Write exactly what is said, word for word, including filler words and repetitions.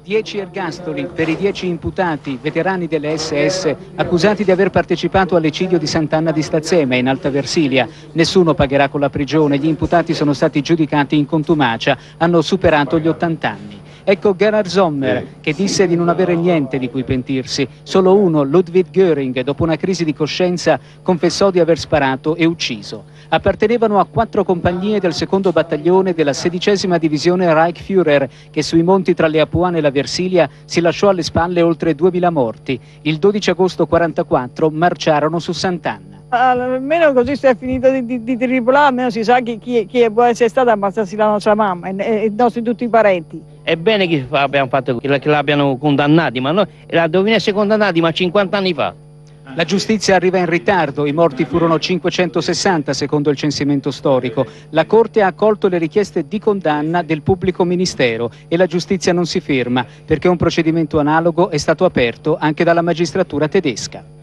dieci ergastoli per i dieci imputati veterani delle S S accusati di aver partecipato all'eccidio di Sant'Anna di Stazzema in Alta Versilia. Nessuno pagherà con la prigione, gli imputati sono stati giudicati in contumacia, hanno superato gli ottanta anni. Ecco Gerhard Sommer, che disse di non avere niente di cui pentirsi. Solo uno, Ludwig Göring, dopo una crisi di coscienza, confessò di aver sparato e ucciso. Appartenevano a quattro compagnie del secondo battaglione della sedicesima divisione Reichsführer, che sui monti tra le Apuane e la Versilia si lasciò alle spalle oltre duemila morti. Il dodici agosto quarantaquattro marciarono su Sant'Anna. Almeno così si è finito di, di, di tripolare, almeno si sa chi, chi, chi può essere stato a ammazzarsi la nostra mamma e, e i nostri tutti i parenti. È bene che abbiamo fatto che l'abbiano condannati, ma noi dovevano essere condannati ma cinquanta anni fa. La giustizia arriva in ritardo, i morti furono cinquecentosessanta secondo il censimento storico. La Corte ha accolto le richieste di condanna del pubblico ministero e la giustizia non si ferma perché un procedimento analogo è stato aperto anche dalla magistratura tedesca.